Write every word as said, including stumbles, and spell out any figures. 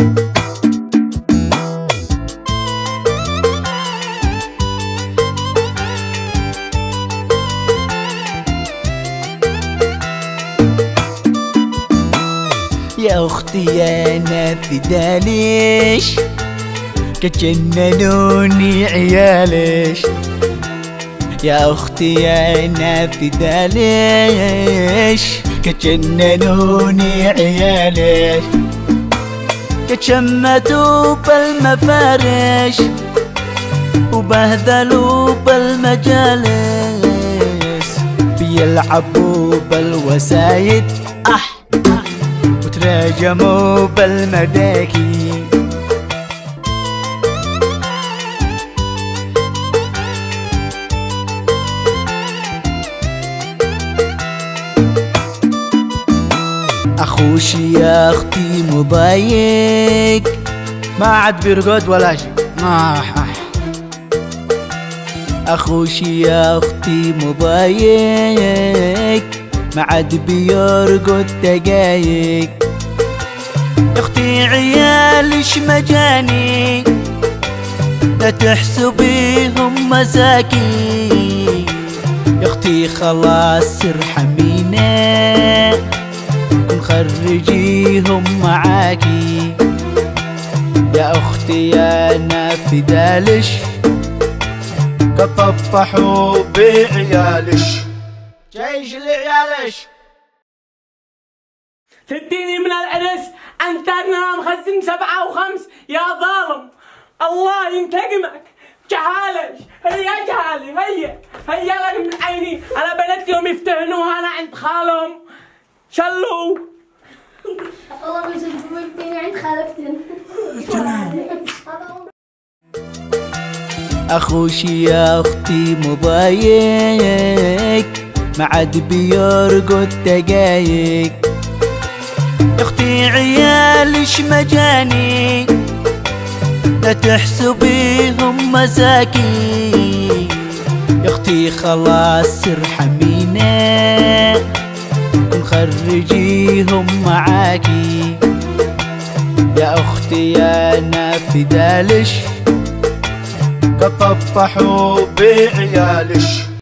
يا اختي يا نافذة ليش كجننوني عيالش؟ يا اختي يا نافذة ليش كجننوني عيالش؟ كتشمتوا بالمفارش وبهذلوا بالمجالس، بيلعبوا بالوسايد أح وتراجموا بالمداكي. اخوشي يا اختي مضايق ما عاد بيرقد ولا شي. اخوشي يا اختي مضايق ما عاد بيرقد دقايق. اختي عيالش مجاني لا تحسبيهم مساكين. يا اختي خلاص ارحمينا خرجيهم معاكي. يا اختي يا نافذة لش كطفحوا بعيالش جيش لعيالش. تديني من العرس انت انا مخزن سبعة وخمس يا ظالم، الله ينتقمك. جهالش هيا جهالي هيا هيا لك من عيني. انا بنتهم يفتهنوها انا عند خالهم شلو. والله بيجيبوني عند خالتين. اخوشي يا اختي مضايق ما عاد بيرقد دقايق. اختي عيالش مجاني لا تحسبيهم مساكين. يا اختي خلاص ارحمينا خرجيهم معاكي. يا اختي يا نافذة لش كطفحوا بعيالش